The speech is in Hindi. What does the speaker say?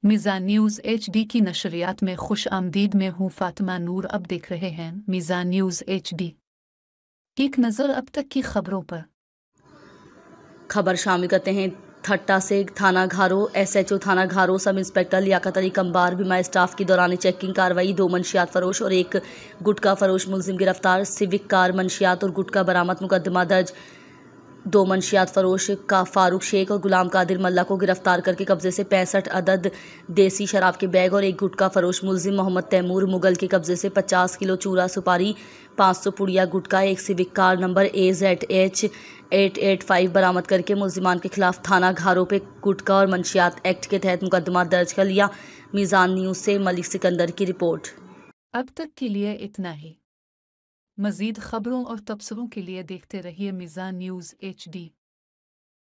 मीज़ान न्यूज़ HD की नशरियात में खुश आमदीद में हूँ फातिमा नूर। अब देख रहे हैं मीज़ान न्यूज़ HD। एक नज़र अब तक की खबरों पर। खबर शामिल करते हैं ठट्टा से। थाना घारो SHO थाना घारो सब इंस्पेक्टर लियाकत अली कंबार बीमा स्टाफ की दौरान चेकिंग कार्रवाई। 2 मंशियात फरोश और 1 गुटखा फरोश मुलजिम गिरफ्तार। सिविक कार मंशियात और गुटखा बरामद। मुकदमा दर्ज। 2 मंशियात फरोश का फारूक शेख और गुलाम कादिर मल्ला को गिरफ्तार करके कब्जे से 65 अदद देसी शराब के बैग और 1 गुटखा फरोश मुलजिम मोहम्मद तैमूर मुगल के कब्जे से 50 किलो चूरा सुपारी, 500 पुड़िया गुटखा, 1 सिविक कार नंबर AZH 885 बरामद करके मुलजिमान के खिलाफ थाना घारो पे गुटखा और मंशियात एक्ट के तहत मुकदमा दर्ज कर लिया। मीज़ान न्यूज़ से मलिक सिकंदर की रिपोर्ट। अब तक के लिए इतना ही। मज़ीद खबरों और तबसरों के लिए देखते रहिए मीज़ान न्यूज़ HD।